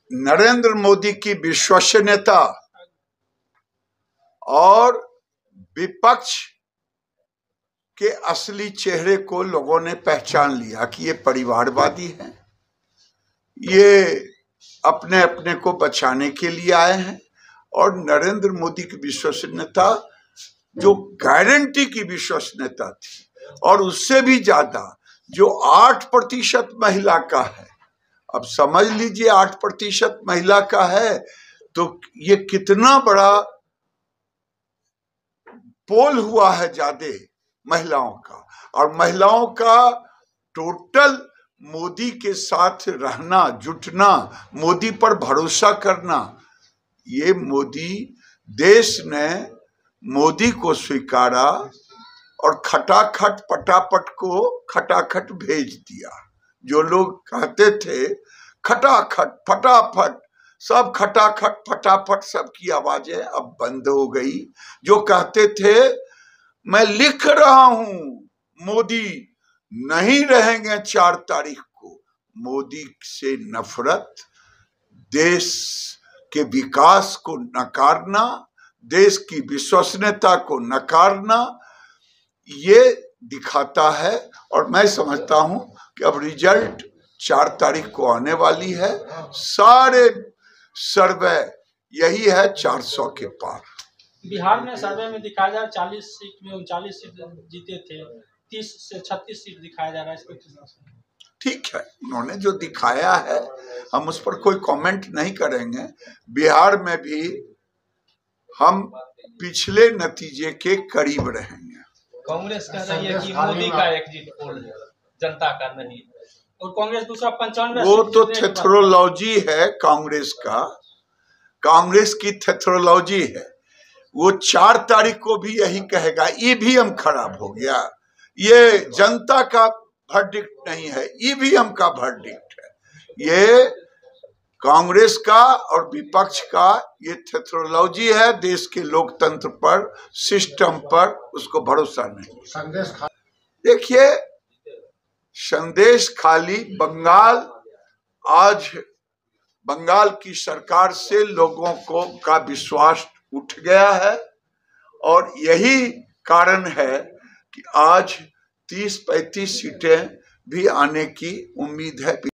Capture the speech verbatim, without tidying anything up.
नरेंद्र मोदी की विश्वसनीयता और विपक्ष के असली चेहरे को लोगों ने पहचान लिया कि ये परिवारवादी हैं, ये अपने अपने को बचाने के लिए आए हैं। और नरेंद्र मोदी की विश्वसनीयता जो गारंटी की विश्वसनीयता थी, और उससे भी ज्यादा जो आठ प्रतिशत महिला का है, अब समझ लीजिए आठ प्रतिशत महिला का है तो ये कितना बड़ा पोल हुआ है ज्यादा महिलाओं का। और महिलाओं का टोटल मोदी के साथ रहना, जुटना, मोदी पर भरोसा करना, ये मोदी देश ने मोदी को स्वीकारा और खटाखट पटापट को खटाखट भेज दिया। जो लोग कहते थे खटाखट फटाफट, सब खटाखट फटाफट, सबकी आवाजें अब बंद हो गई। जो कहते थे मैं लिख रहा हूं, मोदी नहीं रहेंगे चार तारीख को, मोदी से नफरत, देश के विकास को नकारना, देश की विश्वसनीयता को नकारना, ये दिखाता है। और मैं समझता हूं कि अब रिजल्ट चार तारीख को आने वाली है। सारे सर्वे यही है, चार सौ के पार। बिहार में सर्वे में दिखाया जा रहा है चालीस सीट में उनचालीस सीट जीते थे, तीस से छत्तीस सीट दिखाया जा रहा है। इसको ठीक है, उन्होंने जो दिखाया है हम उस पर कोई कमेंट नहीं करेंगे। बिहार में भी हम पिछले नतीजे के करीब रहेंगे। कांग्रेस कह रही है कि मोदी का एग्जिट पोल है, जनता का नहीं, और कांग्रेस दूसरा पंचानवे। वो तो थेथरोलॉजी है कांग्रेस का, कांग्रेस की थेथरोलॉजी है। वो चार तारीख को भी यही कहेगा। ईवीएम खराब हो गया, ये जनता का वर्डिक्ट नहीं है, ईवीएम का वर्डिक्ट है। ये कांग्रेस का और विपक्ष का ये थेथरोलॉजी है। देश के लोकतंत्र पर, सिस्टम पर उसको भरोसा नहीं। संदेश देखिए, संदेश खाली बंगाल, आज बंगाल की सरकार से लोगों को का विश्वास उठ गया है। और यही कारण है कि आज तीस पैंतीस सीटें भी आने की उम्मीद है।